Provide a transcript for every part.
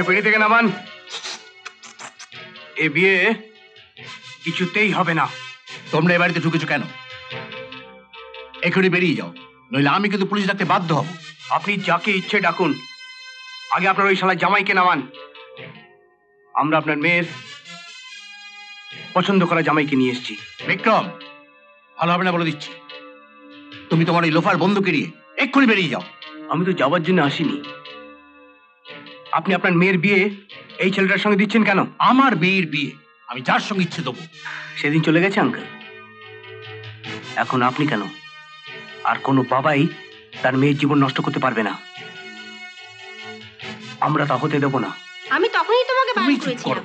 ওকে পেড়ি থেকে নামান। এ বিয়ে কিছুতেই হবে না। তোমরা এ বাড়িতে ঢুকেছো কেন? এখনই বেরিয়ে যাও, নইলে আমি কিন্তু পুলিশ ডাকতে বাধ্য হব। আপনি যাকে ইচ্ছে ডাকুন, আগে আপনার ওই শালা জামাইকে নামান। আমরা আপনার মেয়ের পছন্দ করা জামাইকে নিয়ে এসেছি। বিক্রম, ভালো হবে না বলে দিচ্ছি। তুমি তোমার এই লোফার বন্ধুকে নিয়ে এক্ষুনি বেরিয়ে যাও। আমি তো যাওয়ার জন্য আসিনি। আপনি আপনার মেয়ের বিয়ে এই ছেলেটার সঙ্গে দিচ্ছেন কেন? আমার মেয়ের বিয়ে আমি যার সঙ্গে ইচ্ছে দেবো। সেদিন চলে গেছে আঙ্কেল, এখন আপনি কেন? আর কোনো বাবাই তার মেয়ের জীবন নষ্ট করতে পারবে না। আমরা তা হতে দেব না। আমি তখনই তোমাকে বারণ করেছিলাম।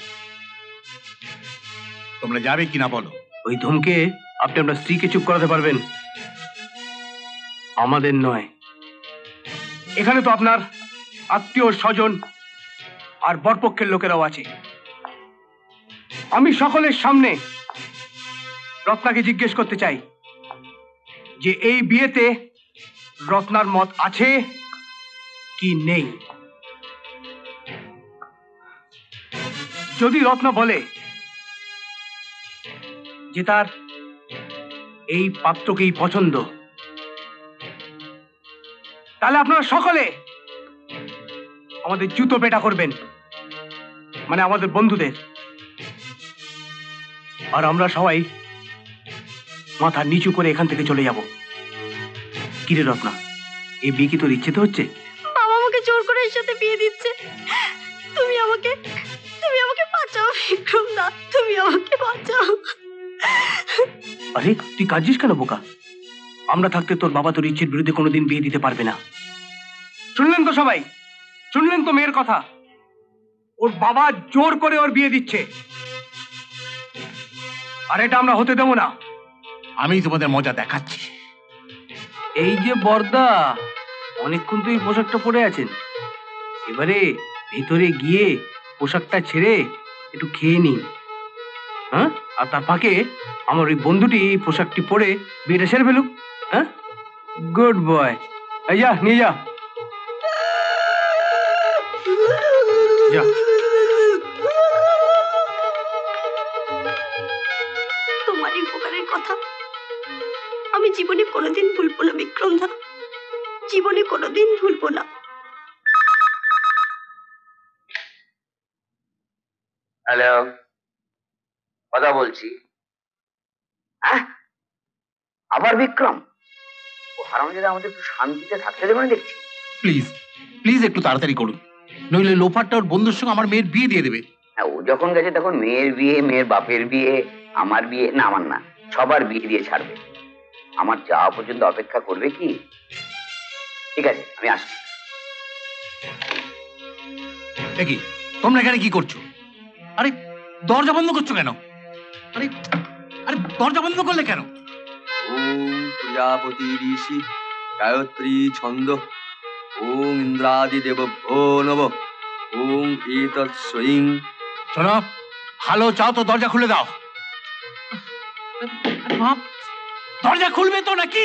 তোমরা যাবে কিনা বলো? ওই ধমকে আপনি আপনার স্ত্রীকে চুপ করাতে পারবেন, আমাদের নয়। এখানে তো আপনার আত্মীয় স্বজন আর বরপক্ষের লোকেরাও আছে। আমি সকলের সামনে রত্নাকে জিজ্ঞেস করতে চাই যে এই বিয়েতে রত্নার মত আছে কি নেই। যদি রত্না বলে যে তার এই পাত্রকেই পছন্দ, তাহলে আপনারা সকলে আমাদের জুতো পেটা করবেন, মানে আমাদের বন্ধুদের। আর আমরা সবাই মাথা নিচু করে এখান থেকে চলে যাব। কিরে রত্না, এই বিয়ে কি তোর ইচ্ছে তো হচ্ছে? বাবা আমাকে জোর করে এর সাথে বিয়ে দিচ্ছে। তুমি আমাকে বাঁচাও বিক্রম দা, তুমি আমাকে বাঁচাও। আরে তুই কাঁদছিস কেন বোকা? আমরা থাকতে তোর বাবা তোর ইচ্ছের বিরুদ্ধে কোনোদিন বিয়ে দিতে পারবে না। শুনলেন তো সবাই, শুনলেন তো মেয়ের কথা? ওর বাবা জোর করে ওর বিয়ে দিচ্ছে, আর এটা আমরা হতে দেবো না। আমি তোমাদের মজা দেখাচ্ছি। এই যে বর্দা, অনেকক্ষণ তো এই পোশাকটা পরে আছেন, এবারে ভেতরে গিয়ে পোশাকটা ছেড়ে একটু খেয়ে নিন। হ্যাঁ, আর তার ফাঁকে আমার ওই বন্ধুটি এই পোশাকটি পরে বিয়েটা সেরে ফেলুক। হ্যাঁ, গুড বয়। এই যা, নিয়ে যা, যা। তোমার এই উপকারের কথা আমি জীবনে কোনোদিন ভুলবো না বিক্রম দা, জীবনে কোনোদিন ভুলবো না। হ্যালো, কথা বলছি। আবার বিক্রম? ও হারামজাদা আমাদের একটু শান্তিতে থাকতে দেবে না দেখছি। প্লিজ প্লিজ একটু তাড়াতাড়ি করুন, নইলে লোফারটা ওর বন্ধুর সঙ্গে আমার মেয়ের বিয়ে দিয়ে দেবে। ও যখন গেছে তখন মেয়ের বিয়ে, মেয়ের বাপের বিয়ে, আমার বিয়ে, না আমার না, সবার বিয়ে দিয়ে ছাড়বে। আমার যাওয়া পর্যন্ত অপেক্ষা করবে কি? ঠিক আছে, আমি আসছি। দেখি তোমরা এখানে কি করছো? আরে দরজা বন্ধ করছো কেন? আরে আরে দরজা বন্ধ করলে কেন? ওম প্রজাপতি ঋষি গায়ত্রী ছন্দ, ওম ইন্দ্রাদি দেবভ্যো নব, ওম এতৎ স্বয়ং। শোনো, ভালো চাও তো দরজা খুলে দাও। দরজা খুলবে তো নাকি?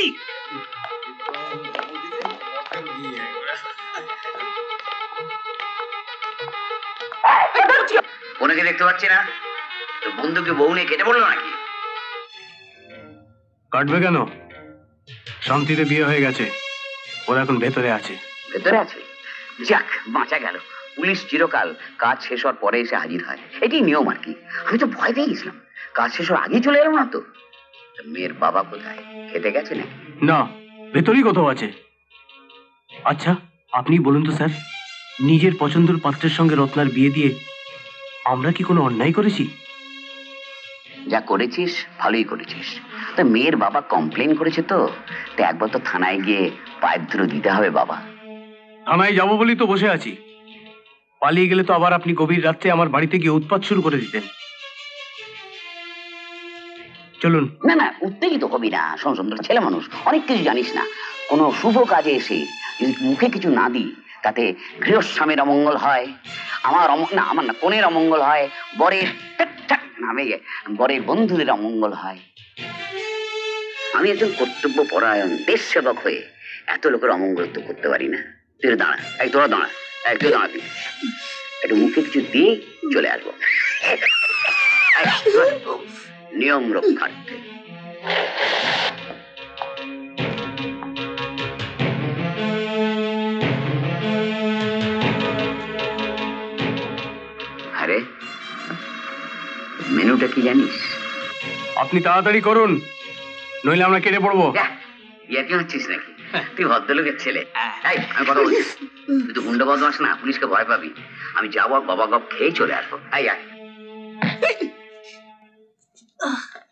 বোনকে দেখতে পাচ্ছি না, তোর বন্ধুকে বউ নিয়ে কেটে পড়লো নাকি? কাটবে কেন? শান্তিতে বিয়ে হয়ে গেছে, ওরা এখন ভেতরে আছে। ভেতরে আছে? যাক, বাঁচা গেল। পুলিশ চিরকাল কাজ শেষ হওয়ার পরে এসে হাজির হয়, এটাই নিয়ম আর কি। আমি তো ভয় পেয়ে গেছিলাম, কাজ শেষ হওয়ার আগেই চলে এলাম না তো। মেয়ের বাবা কোথায়, খেতে গেছে নাকি? না, ভেতরেই কোথাও আছে। আচ্ছা আপনি বলুন তো স্যার, নিজের পছন্দের পাত্রের সঙ্গে রত্নার বিয়ে দিয়ে আমরা কি কোনো অন্যায় করেছি? যা করেছিস ভালোই করেছিস। তো মেয়ের বাবা কমপ্লেন করেছে, তো একবার তো থানায় গিয়ে পায়ের ধুলো দিতে হবে বাবা। থানায় যাবো বলেই তো বসে আছি। পালিয়ে গেলে তো আবার আপনি গভীর রাত্রে আমার বাড়িতে গিয়ে উৎপাত শুরু করে দিতেন। চলুন। না না, উত্তেজিত হবি না। শোন, সুন্দর ছেলে মানুষ, অনেক কিছু জানিস না। কোনো শুভ কাজে এসে যদি মুখে কিছু না দিই, তাতে গৃহস্বামীর অমঙ্গল হয়, আমার না কোনের অমঙ্গল হয়, বরের বরের বন্ধুদের অমঙ্গল হয়। আমি একজন কর্তব্য পরায়ণ দেশ সেবক হয়ে এত লোকের অমঙ্গল তো করতে পারি না। তুই দাঁড়া, তোরা দাঁড়া, একটু দাঁড়াবি, একটু মুখে কিছু দিয়ে চলে আসবো নিয়ম রক্ষার্থে। আরে মেনুটা কি জানিস? আপনি তাড়াতাড়ি করুন, নইলে আমরা কেটে পড়বো। ইয়ার্কি হচ্ছিস নাকি? তুই ভদ্রলোকের ছেলে। এই, আমি কথা বলছি, তুই তো গুন্ডা বদমাস না, পুলিশকে ভয় পাবি। আমি যাবো, বাবা গপ খেয়ে চলে আসবো। আয় আয়।